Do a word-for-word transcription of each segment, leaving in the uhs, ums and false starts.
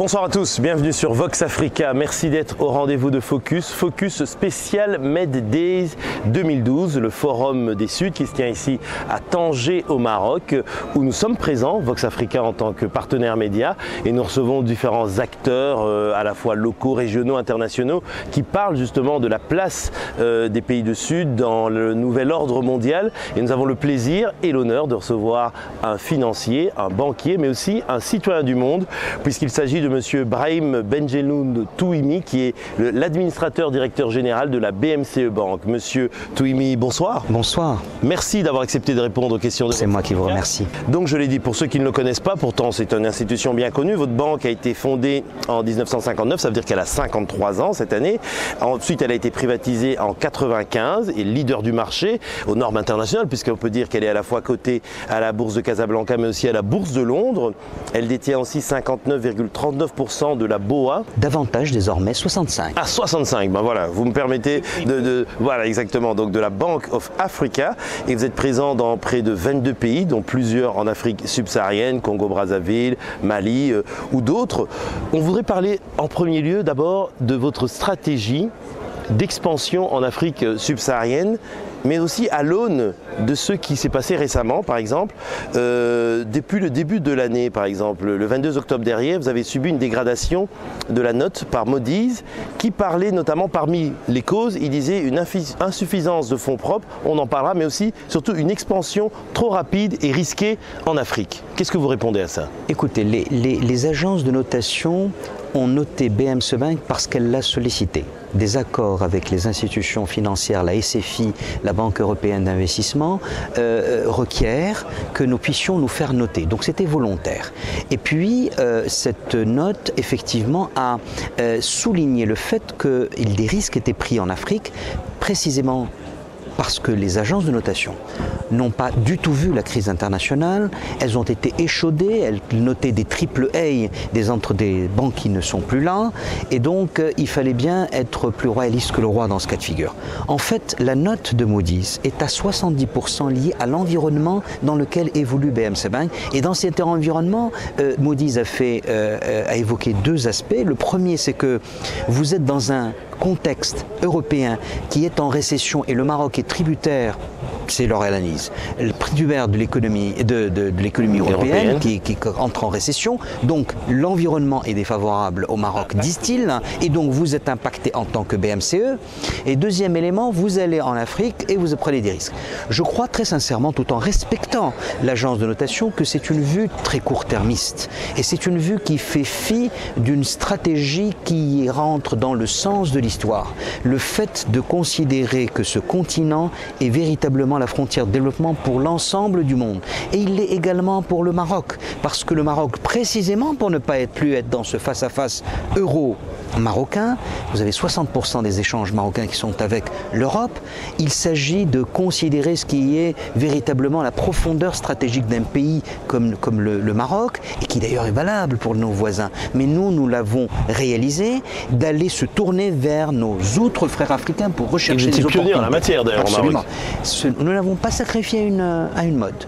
Bonsoir à tous, bienvenue sur Vox Africa. Merci d'être au rendez-vous de Focus. Focus spécial Med Days deux mille douze, le forum des Suds qui se tient ici à Tanger au Maroc, où nous sommes présents, Vox Africa en tant que partenaire média, et nous recevons différents acteurs euh, à la fois locaux, régionaux, internationaux, qui parlent justement de la place euh, des pays du Sud dans le nouvel ordre mondial. Et nous avons le plaisir et l'honneur de recevoir un financier, un banquier, mais aussi un citoyen du monde, puisqu'il s'agit de M. Brahim Benjeloun Touimi, qui est l'administrateur directeur général de la B M C E Bank. Monsieur Touimi, bonsoir. Bonsoir. Merci d'avoir accepté de répondre aux questions de... C'est moi qui vous remercie. Donc je l'ai dit, pour ceux qui ne le connaissent pas, pourtant c'est une institution bien connue, votre banque a été fondée en mille neuf cent cinquante-neuf, ça veut dire qu'elle a cinquante-trois ans cette année. Ensuite elle a été privatisée en quatre-vingt-quinze et leader du marché aux normes internationales, puisqu'on peut dire qu'elle est à la fois cotée à la bourse de Casablanca mais aussi à la bourse de Londres. Elle détient aussi cinquante-neuf virgule trente-neuf pour cent de la B O A. Davantage désormais, soixante-cinq. Ah, soixante-cinq, ben voilà, vous me permettez de, de... Voilà, exactement, donc de la Bank of Africa. Et vous êtes présent dans près de vingt-deux pays, dont plusieurs en Afrique subsaharienne, Congo-Brazzaville, Mali euh, ou d'autres. On voudrait parler en premier lieu d'abord de votre stratégie d'expansion en Afrique subsaharienne, mais aussi à l'aune de ce qui s'est passé récemment, par exemple. Euh, depuis le début de l'année, par exemple, le vingt-deux octobre dernier, vous avez subi une dégradation de la note par Moody's, qui parlait notamment parmi les causes, il disait une insuffisance de fonds propres, on en parlera, mais aussi, surtout, une expansion trop rapide et risquée en Afrique. Qu'est-ce que vous répondez à ça? Écoutez, les, les, les agences de notation ont noté B M C Bank parce qu'elle l'a sollicité. Des accords avec les institutions financières, la S F I, la Banque européenne d'investissement, euh, requièrent que nous puissions nous faire noter. Donc c'était volontaire. Et puis euh, cette note, effectivement, a euh, souligné le fait que des risques étaient pris en Afrique, précisément parce que les agences de notation n'ont pas du tout vu la crise internationale, elles ont été échaudées, elles notaient des triple A des entre des banques qui ne sont plus là, et donc euh, il fallait bien être plus royaliste que le roi dans ce cas de figure. En fait, la note de Moody's est à soixante-dix pour cent liée à l'environnement dans lequel évolue B M C Bank, et dans cet environnement, euh, Moody's a, fait, euh, a évoqué deux aspects. Le premier, c'est que vous êtes dans un contexte européen qui est en récession et le Maroc est tributaire, c'est leur analyse, le tributaire de l'économie de, de, de l'économie européenne, européenne. Qui, qui entre en récession. Donc l'environnement est défavorable au Maroc, disent-ils, et donc vous êtes impacté en tant que B M C E. Et deuxième élément, vous allez en Afrique et vous prenez des risques. Je crois très sincèrement, tout en respectant l'agence de notation, que c'est une vue très court-termiste. Et c'est une vue qui fait fi d'une stratégie qui rentre dans le sens de l'histoire. Le fait de considérer que ce continent est véritablement la frontière de développement pour l'ensemble du monde. Et il l'est également pour le Maroc, parce que le Maroc, précisément pour ne pas être plus être dans ce face-à-face euro-marocain, vous avez soixante pour cent des échanges marocains qui sont avec l'Europe, il s'agit de considérer ce qui est véritablement la profondeur stratégique d'un pays comme, comme le, le Maroc, et qui d'ailleurs est valable pour nos voisins. Mais nous, nous l'avons réalisé, d'aller se tourner vers nos autres frères africains pour rechercher des opportunités. Pionnier en la matière d'ailleurs. Absolument. Ce, nous n'avons pas sacrifié à une, à une mode.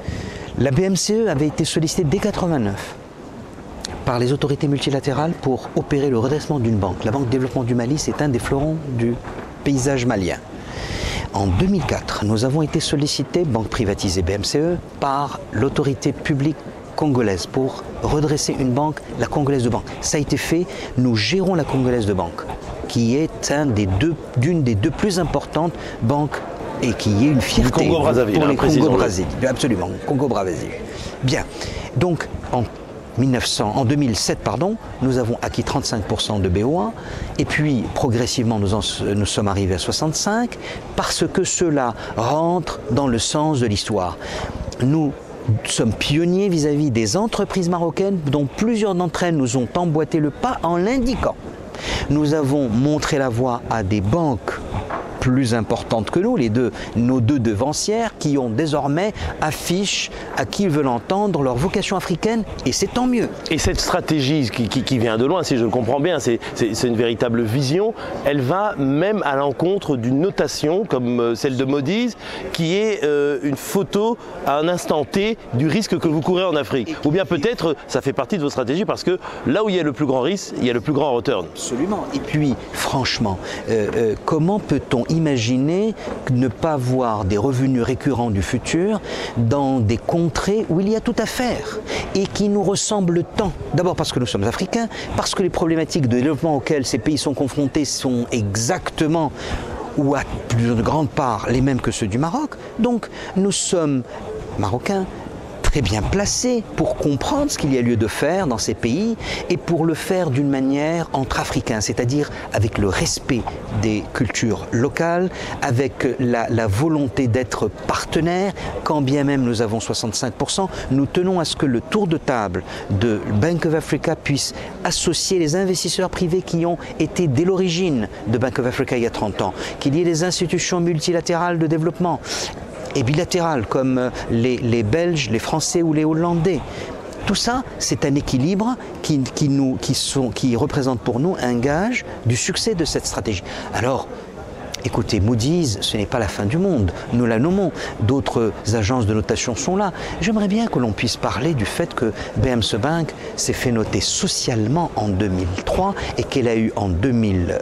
La B M C E avait été sollicitée dès mille neuf cent quatre-vingt-neuf par les autorités multilatérales pour opérer le redressement d'une banque. La Banque de développement du Mali, c'est un des fleurons du paysage malien. En deux mille quatre, nous avons été sollicités, banque privatisée B M C E, par l'autorité publique congolaise pour redresser une banque, la Congolaise de Banque. Ça a été fait, nous gérons la Congolaise de Banque, qui est un des deux, d'une des deux plus importantes banques et qui est une fierté Congo pour les Congo-Brazzaville. Absolument, Congo-Brazzaville. Bien, donc en, mille neuf cents, en deux mille sept, pardon, nous avons acquis trente-cinq pour cent de B O A et puis progressivement nous, en, nous sommes arrivés à soixante-cinq parce que cela rentre dans le sens de l'histoire. Nous sommes pionniers vis-à-vis des entreprises marocaines dont plusieurs d'entre elles nous ont emboîté le pas en l'indiquant. Nous avons montré la voie à des banques plus importantes que nous, les deux, nos deux devancières, qui ont désormais affichent à qui ils veulent entendre leur vocation africaine, et c'est tant mieux. Et cette stratégie qui, qui, qui vient de loin, si je le comprends bien, c'est une véritable vision, elle va même à l'encontre d'une notation comme celle de Moody's, qui est euh, une photo à un instant T du risque que vous courez en Afrique. Ou bien peut-être ça fait partie de vos stratégies parce que là où il y a le plus grand risque, il y a le plus grand return. Absolument. Et puis, franchement, euh, euh, comment peut-on imaginer ne pas voir des revenus récurrents du futur dans des contrées où il y a tout à faire et qui nous ressemblent tant? D'abord parce que nous sommes africains, parce que les problématiques de développement auxquelles ces pays sont confrontés sont exactement ou à plus de grande part les mêmes que ceux du Maroc. Donc nous sommes marocains très bien placés pour comprendre ce qu'il y a lieu de faire dans ces pays et pour le faire d'une manière entre Africains, c'est-à-dire avec le respect des cultures locales, avec la, la volonté d'être partenaires, quand bien même nous avons soixante-cinq pour cent, nous tenons à ce que le tour de table de Bank of Africa puisse associer les investisseurs privés qui ont été dès l'origine de Bank of Africa il y a trente ans, qu'il y ait des institutions multilatérales de développement et bilatérales comme les, les Belges, les Français ou les Hollandais. Tout ça, c'est un équilibre qui, qui, nous, qui, sont, qui représente pour nous un gage du succès de cette stratégie. Alors, écoutez, Moody's, ce n'est pas la fin du monde, nous la nommons, d'autres agences de notation sont là. J'aimerais bien que l'on puisse parler du fait que B M S Bank s'est fait noter socialement en deux mille trois et qu'elle a eu en deux mille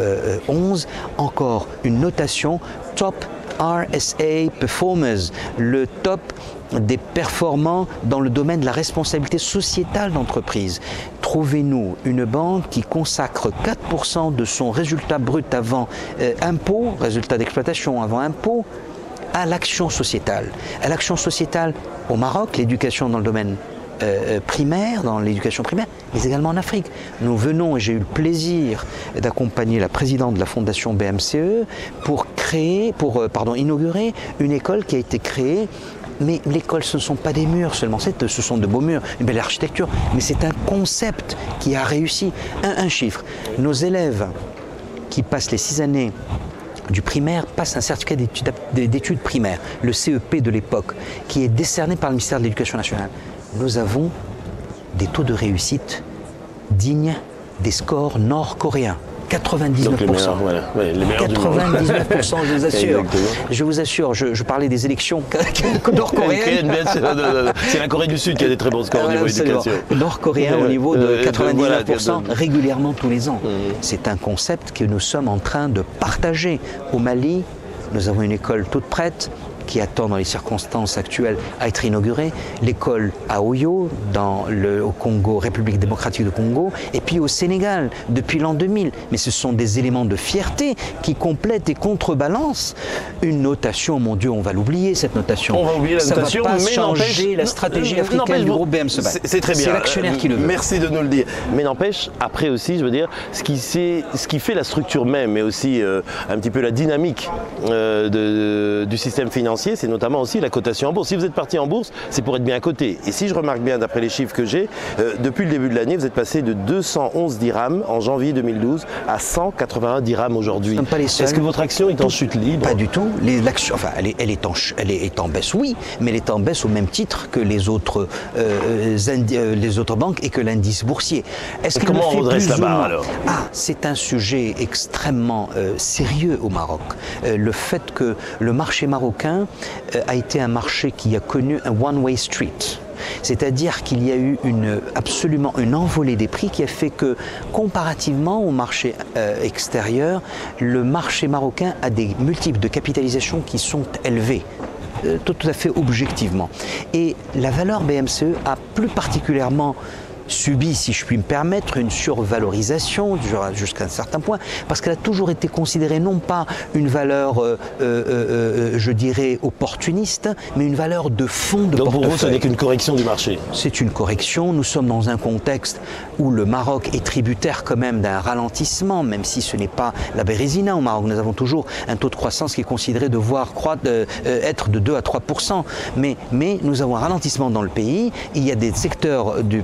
onze encore une notation top R S A Performers, le top des performants dans le domaine de la responsabilité sociétale d'entreprise. Trouvez-nous une banque qui consacre quatre pour cent de son résultat brut avant euh, impôt, résultat d'exploitation avant impôt, à l'action sociétale. À l'action sociétale au Maroc, l'éducation dans le domaine Euh, primaire, dans l'éducation primaire, mais également en Afrique. Nous venons, et j'ai eu le plaisir d'accompagner la présidente de la fondation B M C E pour créer, pour euh, pardon, inaugurer une école qui a été créée. Mais l'école, ce ne sont pas des murs seulement, ce sont de beaux murs, une belle architecture, mais c'est un concept qui a réussi. Un, un chiffre, nos élèves qui passent les six années du primaire passent un certificat d'études primaires, le C E P de l'époque, qui est décerné par le ministère de l'Éducation nationale. Nous avons des taux de réussite dignes des scores nord-coréens. quatre-vingt-dix-neuf pour cent. Voilà. Ouais, les quatre-vingt-dix-neuf pour cent, je vous assure. Je vous assure, je, je parlais des élections nord-coréennes. C'est la Corée du Sud qui a des très bons scores au niveau éducation. Nord-coréen au niveau de quatre-vingt-dix-neuf pour cent régulièrement tous les ans. C'est un concept que nous sommes en train de partager. Au Mali, nous avons une école toute prête, qui attend dans les circonstances actuelles à être inaugurée, l'école à Oyo, dans le, au Congo, République démocratique du Congo, et puis au Sénégal, depuis l'an deux mille. Mais ce sont des éléments de fierté qui complètent et contrebalancent une notation, mon Dieu, on va l'oublier cette notation. On va oublier la Ça notation, va pas mais changer la stratégie africaine du groupe B M S Bank. C'est très bien. C'est l'actionnaire qui le veut. Merci de nous le dire. Mais n'empêche, après aussi, je veux dire, ce qui, ce qui fait la structure même, mais aussi euh, un petit peu la dynamique euh, de, du système financier, c'est notamment aussi la cotation en bourse. Si vous êtes parti en bourse, c'est pour être bien coté. Et si je remarque bien, d'après les chiffres que j'ai, euh, depuis le début de l'année, vous êtes passé de deux cent onze dirhams en janvier deux mille douze à cent quatre-vingt-un dirhams aujourd'hui. Est-ce que votre action est en chute libre? Pas du tout. L'action, enfin, elle est, elle, est en, elle est en baisse, oui, mais elle est en baisse au même titre que les autres, euh, euh, les autres banques et que l'indice boursier. Est-ce que comment on redresse la barre alors? Ah, c'est un sujet extrêmement euh, sérieux au Maroc. Euh, le fait que le marché marocain a été un marché qui a connu un one-way street. C'est-à-dire qu'il y a eu une, absolument une envolée des prix qui a fait que, comparativement au marché euh, extérieur, le marché marocain a des multiples de capitalisation qui sont élevés. Euh, tout, tout à fait objectivement. Et la valeur B M C E a plus particulièrement subi, si je puis me permettre, une survalorisation jusqu'à un certain point, parce qu'elle a toujours été considérée non pas une valeur, euh, euh, euh, je dirais, opportuniste, mais une valeur de fond de portefeuille. Donc pour vous, ce n'est qu'une correction du marché? C'est une correction. Nous sommes dans un contexte où le Maroc est tributaire quand même d'un ralentissement, même si ce n'est pas la Bérésina au Maroc. Nous avons toujours un taux de croissance qui est considéré devoir croître, euh, être de deux à trois pour cent. Mais, mais nous avons un ralentissement dans le pays. Il y a des secteurs du, du pays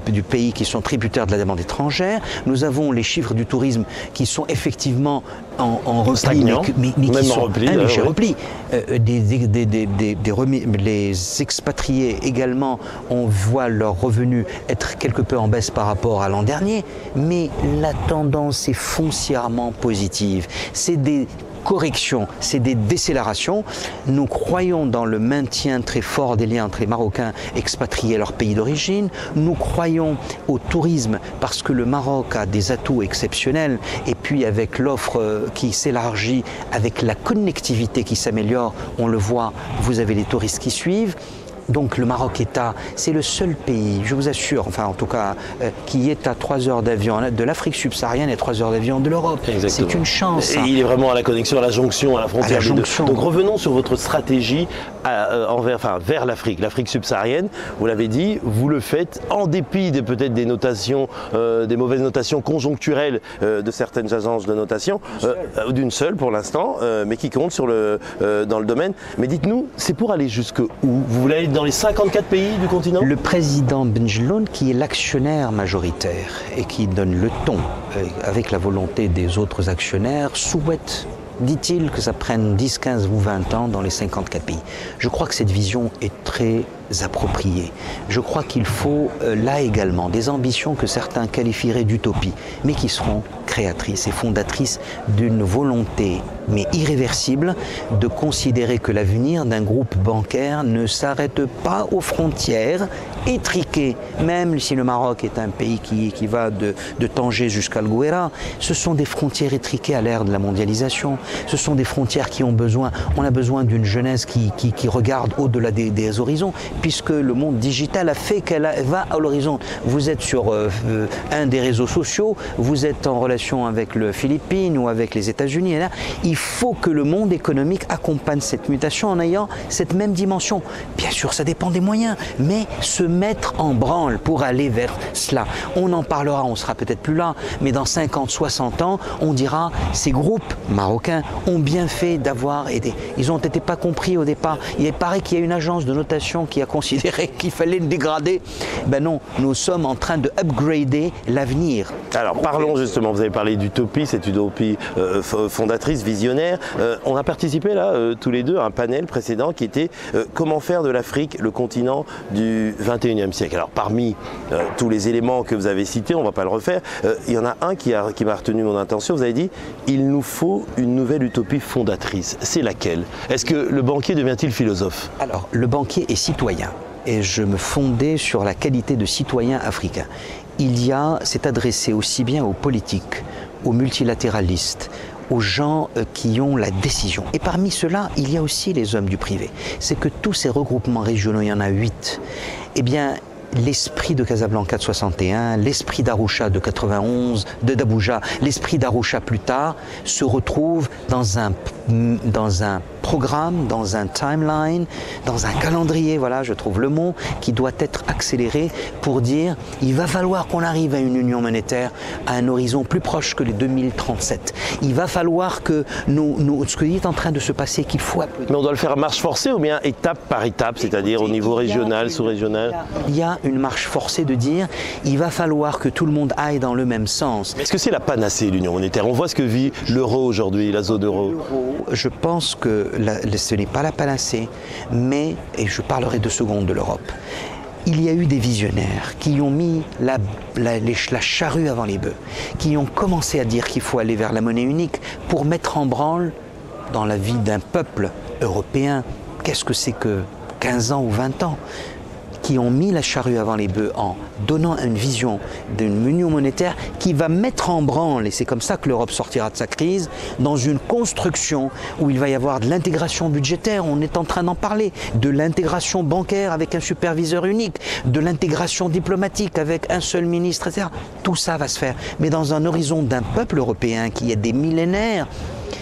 pays qui sont tributaires de la demande étrangère. Nous avons les chiffres du tourisme qui sont effectivement en, en repli, mais, mais, mais qui sont repli, un euh, léger ouais. repli. Euh, des, des, des, des, des, des remis, les expatriés également, on voit leurs revenus être quelque peu en baisse par rapport à l'an dernier, mais la tendance est foncièrement positive. C'est des corrections, c'est des décélérations. Nous croyons dans le maintien très fort des liens entre les Marocains expatriés à leur pays d'origine. Nous croyons au tourisme parce que le Maroc a des atouts exceptionnels et puis avec l'offre qui s'élargit, avec la connectivité qui s'améliore, on le voit, vous avez les touristes qui suivent. Donc le Maroc-État, c'est le seul pays, je vous assure, enfin en tout cas, euh, qui est à trois heures d'avion de l'Afrique subsaharienne et trois heures d'avion de l'Europe. C'est une chance. Et il est vraiment à la connexion, à la jonction, à la frontière. À la jonction. Donc revenons sur votre stratégie à, euh, envers, enfin, vers l'Afrique, l'Afrique subsaharienne. Vous l'avez dit, vous le faites en dépit de peut-être des notations, euh, des mauvaises notations conjoncturelles euh, de certaines agences de notation, euh, d'une seule pour l'instant, euh, mais qui compte sur le, euh, dans le domaine. Mais dites-nous, c'est pour aller jusque où? Vous voulez aller dans les cinquante-quatre pays du continent? Le président Benjeloun, qui est l'actionnaire majoritaire et qui donne le ton euh, avec la volonté des autres actionnaires, souhaite, dit-il, que ça prenne dix, quinze ou vingt ans dans les cinquante-quatre pays. Je crois que cette vision est très appropriée. Je crois qu'il faut euh, là également des ambitions que certains qualifieraient d'utopie, mais qui seront créatrices et fondatrices d'une volonté, mais irréversible, de considérer que l'avenir d'un groupe bancaire ne s'arrête pas aux frontières étriquées. Même si le Maroc est un pays qui, qui va de, de Tanger jusqu'à El Gouera, ce sont des frontières étriquées à l'ère de la mondialisation. Ce sont des frontières qui ont besoin, on a besoin d'une jeunesse qui, qui, qui regarde au-delà des, des horizons, puisque le monde digital a fait qu'elle va à l'horizon. Vous êtes sur euh, un des réseaux sociaux, vous êtes en relation avec le Philippines ou avec les États-Unis. Et là, il faut que le monde économique accompagne cette mutation en ayant cette même dimension. Bien sûr, ça dépend des moyens, mais se mettre en branle pour aller vers cela. On en parlera, on sera peut-être plus là, mais dans cinquante, soixante ans, on dira ces groupes marocains ont bien fait d'avoir aidé. Ils n'ont été pas compris au départ. Il paraît qu'il y a une agence de notation qui a considéré qu'il fallait le dégrader. Ben non, nous sommes en train de upgrader l'avenir. Alors parlons justement, vous avez parlé d'utopie, cette utopie euh, fondatrice, visionnaire. Euh, on a participé là, euh, tous les deux, à un panel précédent qui était euh, comment faire de l'Afrique le continent du vingt et unième siècle. Alors parmi euh, tous les éléments que vous avez cités, on ne va pas le refaire, euh, il y en a un qui, a, qui m'a retenu mon attention. Vous avez dit, il nous faut une nouvelle utopie fondatrice. C'est laquelle? Est-ce que le banquier devient-il philosophe? Alors, le banquier est citoyen et je me fondais sur la qualité de citoyen africain. Il y a, c'est adressé aussi bien aux politiques, aux multilatéralistes, aux gens qui ont la décision. Et parmi ceux-là, il y a aussi les hommes du privé. C'est que tous ces regroupements régionaux, il y en a huit, eh bien, l'esprit de Casablanca de soixante et un, l'esprit d'Arusha de quatre-vingt-onze, de d'Abuja, l'esprit d'Arusha plus tard, se retrouve dans un, dans un programme, dans un timeline, dans un calendrier, voilà, je trouve le mot, qui doit être accéléré pour dire il va falloir qu'on arrive à une union monétaire à un horizon plus proche que les deux mille trente-sept. Il va falloir que nous, nous, ce qui est en train de se passer, qu'il faut applaudir. Mais on doit le faire à marche forcée ou bien étape par étape, c'est-à-dire au niveau régional, sous-régional? Il y a une marche forcée de dire il va falloir que tout le monde aille dans le même sens. Est-ce que c'est la panacée, l'union monétaire? On voit ce que vit l'euro aujourd'hui, la zone euro. Je pense que la, ce n'est pas la panacée, mais, et je parlerai deux secondes de l'Europe, il y a eu des visionnaires qui ont mis la, la, les, la charrue avant les bœufs, qui ont commencé à dire qu'il faut aller vers la monnaie unique pour mettre en branle dans la vie d'un peuple européen, qu'est-ce que c'est que quinze ans ou vingt ans, qui ont mis la charrue avant les bœufs en donnant une vision d'une union monétaire qui va mettre en branle, et c'est comme ça que l'Europe sortira de sa crise, dans une construction où il va y avoir de l'intégration budgétaire, on est en train d'en parler, de l'intégration bancaire avec un superviseur unique, de l'intégration diplomatique avec un seul ministre, et cetera. Tout ça va se faire, mais dans un horizon d'un peuple européen qui est des millénaires,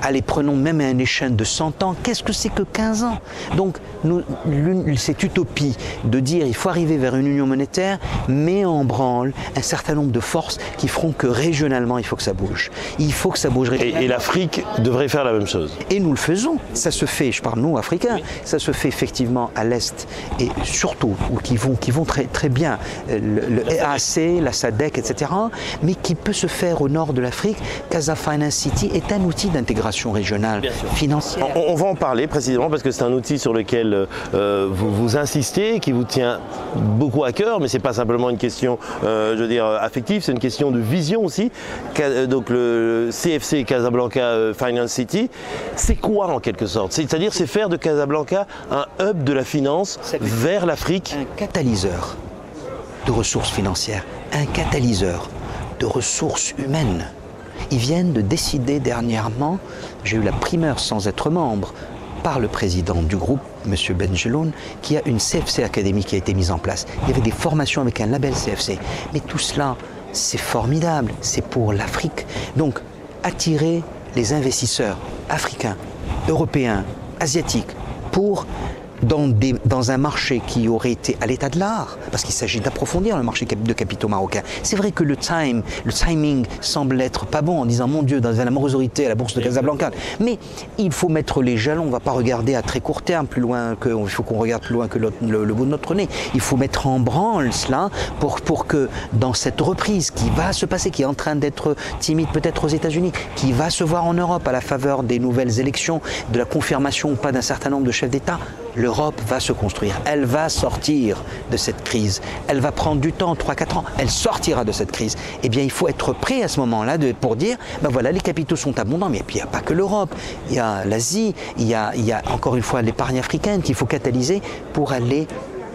allez, prenons même à une échelle de cent ans, qu'est-ce que c'est que quinze ans? Donc, nous, cette utopie de dire il faut arriver vers une union monétaire met en branle un certain nombre de forces qui feront que régionalement, il faut que ça bouge. Il faut que ça bouge régionalement. Et, et l'Afrique devrait faire la même chose. Et nous le faisons. Ça se fait, je parle nous, Africains, ça se fait effectivement à l'Est et surtout, ou qui vont, qui vont très, très bien, le, le E A C, la SADC, et cetera, mais qui peut se faire au nord de l'Afrique. Casa Finance City est un outil d'intégration régionale financière. On, on va en parler précisément parce que c'est un outil sur lequel euh, vous, vous insistez, qui vous tient beaucoup à cœur, mais c'est pas simplement une question, euh, je veux dire, affective, c'est une question de vision aussi. Donc le C F C Casablanca Finance City, c'est quoi en quelque sorte? C'est-à-dire c'est faire de Casablanca un hub de la finance vers l'Afrique. Un catalyseur de ressources financières, un catalyseur de ressources humaines. Ils viennent de décider dernièrement, j'ai eu la primeur sans être membre, par le président du groupe, M. Benjeloun, qu'il y a une C F C Academy qui a été mise en place. Il y avait des formations avec un label C F C. Mais tout cela, c'est formidable, c'est pour l'Afrique. Donc, attirer les investisseurs africains, européens, asiatiques, pour... Dans, des, dans un marché qui aurait été à l'état de l'art, parce qu'il s'agit d'approfondir le marché de capitaux marocains. C'est vrai que le, time, le timing semble être pas bon en disant mon Dieu, dans la morosité à la bourse de Casablanca. Mais il faut mettre les jalons, on ne va pas regarder à très court terme, plus loin que, il faut qu'on regarde plus loin que le, le, le bout de notre nez. Il faut mettre en branle cela pour, pour que dans cette reprise qui va se passer, qui est en train d'être timide peut-être aux États-Unis, qui va se voir en Europe à la faveur des nouvelles élections, de la confirmation ou pas d'un certain nombre de chefs d'État, l'Europe va se construire, elle va sortir de cette crise. Elle va prendre du temps, trois à quatre ans, elle sortira de cette crise. Eh bien, il faut être prêt à ce moment-là pour dire, ben voilà, les capitaux sont abondants, mais puis il n'y a pas que l'Europe, il y a l'Asie, il y a, il y a encore une fois l'épargne africaine qu'il faut catalyser pour aller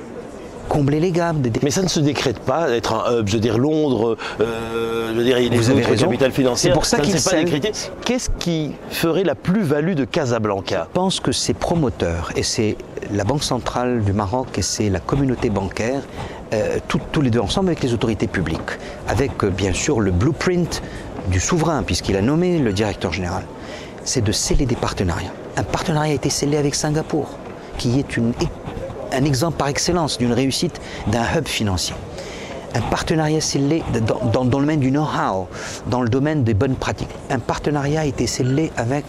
combler les gaps. Mais ça ne se décrète pas d'être un hub, je veux dire Londres, euh, je veux dire il Vous avez raison. Capital financier. C'est pour ça, ça qu'il ne s'est pas décrété. Qu'est-ce qui ferait la plus-value de Casablanca? Je pense que c'est promoteur et c'est la Banque centrale du Maroc et c'est la communauté bancaire, euh, tout, tous les deux ensemble avec les autorités publiques, avec euh, bien sûr le blueprint du souverain puisqu'il a nommé le directeur général. C'est de sceller des partenariats. Un partenariat a été scellé avec Singapour, qui est une un exemple par excellence d'une réussite d'un hub financier. Un partenariat scellé dans, dans, dans le domaine du know-how, dans le domaine des bonnes pratiques. Un partenariat a été scellé avec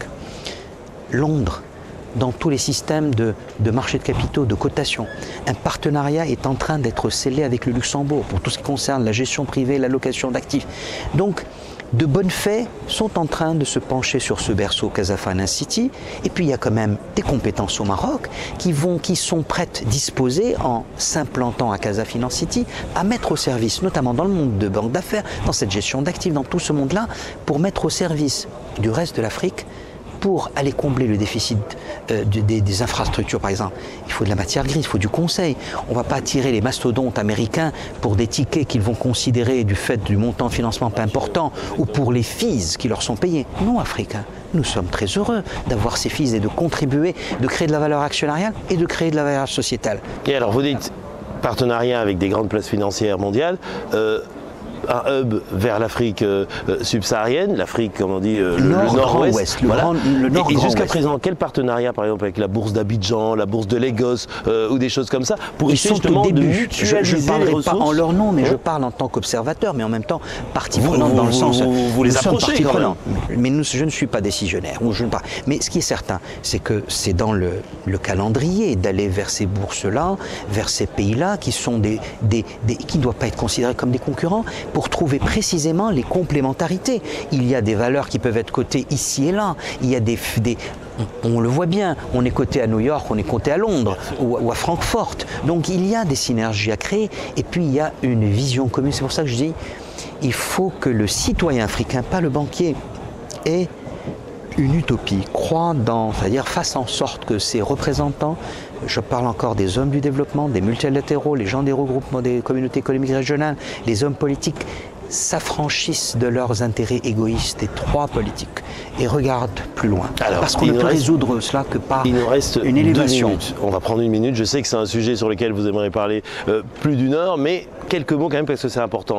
Londres, dans tous les systèmes de, de marché de capitaux, de cotation. Un partenariat est en train d'être scellé avec le Luxembourg pour tout ce qui concerne la gestion privée, l'allocation d'actifs. Donc, de bonnes faits sont en train de se pencher sur ce berceau Casa Finance City. Et puis, il y a quand même des compétences au Maroc qui, vont, qui sont prêtes, disposées, en s'implantant à Casa Finance City, à mettre au service, notamment dans le monde de banque d'affaires, dans cette gestion d'actifs, dans tout ce monde-là, pour mettre au service du reste de l'Afrique, pour aller combler le déficit euh, de, des, des infrastructures, par exemple. Il faut de la matière grise, il faut du conseil. On ne va pas attirer les mastodontes américains pour des tickets qu'ils vont considérer du fait du montant de financement pas important ou pour les fees qui leur sont payés. Non, Africains, nous sommes très heureux d'avoir ces fees et de contribuer, de créer de la valeur actionnariale et de créer de la valeur sociétale. Et alors, vous dites partenariat avec des grandes places financières mondiales. Euh, un hub vers l'Afrique euh, subsaharienne, l'Afrique, comme on dit, euh, le, nord, le nord-ouest. Voilà. Et, et jusqu'à présent, quel partenariat, par exemple, avec la bourse d'Abidjan, la bourse de Lagos, euh, ou des choses comme ça, pour essayer justement de mutualiser je ne parlerai les ressources. Pas en leur nom, mais ouais. je parle en tant qu'observateur, mais en même temps partie vous, prenante vous, dans le vous, sens. Vous, vous les approchez quand même. Mais nous, je ne suis pas décisionnaire. Ou je ne pas. Mais ce qui est certain, c'est que c'est dans le, le calendrier d'aller vers ces bourses-là, vers ces pays-là, qui sont des, des, des qui ne doivent pas être considérés comme des concurrents, pour trouver précisément les complémentarités. Il y a des valeurs qui peuvent être cotées ici et là. Il y a des, des on, on le voit bien, on est coté à New York, on est coté à Londres ou, ou à Francfort. Donc il y a des synergies à créer et puis il y a une vision commune. C'est pour ça que je dis, il faut que le citoyen africain, pas le banquier, ait une utopie, croit dans, c'est-à-dire fasse en sorte que ses représentants, je parle encore des hommes du développement, des multilatéraux, les gens des regroupements des communautés économiques régionales, les hommes politiques, s'affranchissent de leurs intérêts égoïstes, étroits politiques, et regardent plus loin. Alors, parce qu'on ne peut reste, résoudre cela que par il nous reste une élévation. On va prendre une minute. Je sais que c'est un sujet sur lequel vous aimeriez parler euh, plus d'une heure, mais quelques mots quand même parce que c'est important.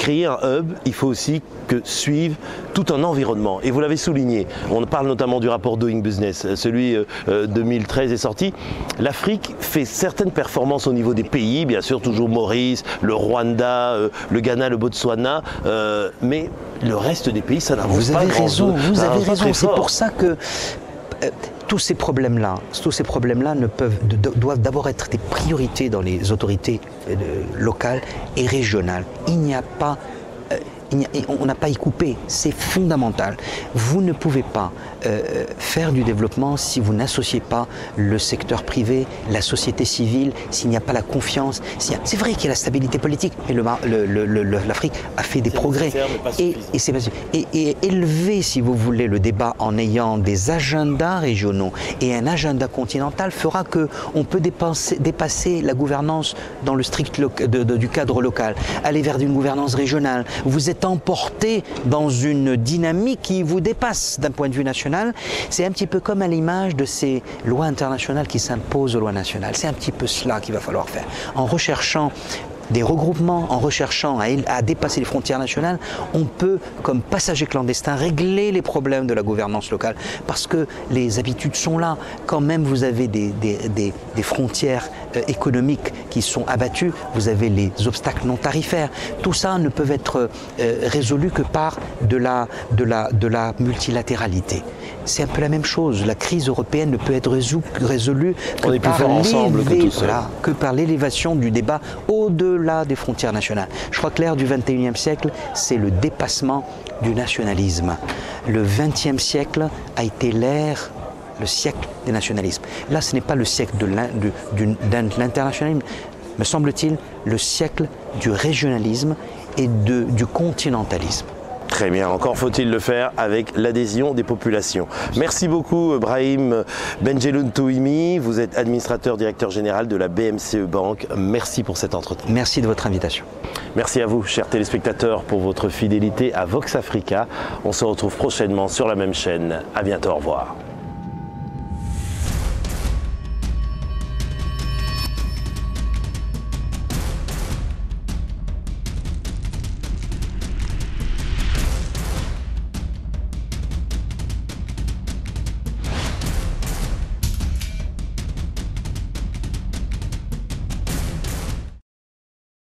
créer un hub, il faut aussi que suive tout un environnement. Et vous l'avez souligné, on parle notamment du rapport Doing Business, celui euh, deux mille treize est sorti. L'Afrique fait certaines performances au niveau des pays, bien sûr toujours Maurice, le Rwanda, euh, le Ghana, le Botswana, euh, mais le reste des pays, ça n'avance pas grand chose. Vous avez raison, vous avez raison. C'est pour ça que euh, tous ces problèmes-là, tous ces problèmes-là ne peuvent, de, doivent d'abord être des priorités dans les autorités euh, locales et régionales. Il n'y a pas euh, on n'a pas y coupé, c'est fondamental. Vous ne pouvez pas euh, faire du développement si vous n'associez pas le secteur privé, la société civile, s'il n'y a pas la confiance. C'est vrai qu'il y a la stabilité politique, mais l'Afrique a fait des progrès. Et, et, et, et élever, si vous voulez, le débat en ayant des agendas régionaux et un agenda continental fera qu'on peut dépasser, dépasser la gouvernance dans le strict de, de, du cadre local, aller vers une gouvernance régionale. Vous êtes emporté dans une dynamique qui vous dépasse d'un point de vue national. C'est un petit peu comme à l'image de ces lois internationales qui s'imposent aux lois nationales. C'est un petit peu cela qu'il va falloir faire. En recherchant des regroupements, en recherchant à, à dépasser les frontières nationales, on peut, comme passager clandestin, régler les problèmes de la gouvernance locale. Parce que les habitudes sont là. Quand même, vous avez des, des, des, des frontières euh, économiques qui sont abattues, vous avez les obstacles non tarifaires. Tout ça ne peut être euh, résolu que par de la, de la, de la multilatéralité. C'est un peu la même chose. La crise européenne ne peut être résolue que par, ensemble que, voilà, que par l'élévation du débat au-delà des frontières nationales. Je crois que l'ère du vingt et unième siècle, c'est le dépassement du nationalisme. Le vingtième siècle a été l'ère, le siècle des nationalismes. Là, ce n'est pas le siècle de l'internationalisme, me semble-t-il, le siècle du régionalisme et de, du continentalisme. Très bien, encore faut-il le faire avec l'adhésion des populations. Merci beaucoup Brahim Benjeloun Touimi, vous êtes administrateur directeur général de la B M C E Bank. Merci pour cet entretien. Merci de votre invitation. Merci à vous, chers téléspectateurs, pour votre fidélité à Vox Africa. On se retrouve prochainement sur la même chaîne. À bientôt, au revoir.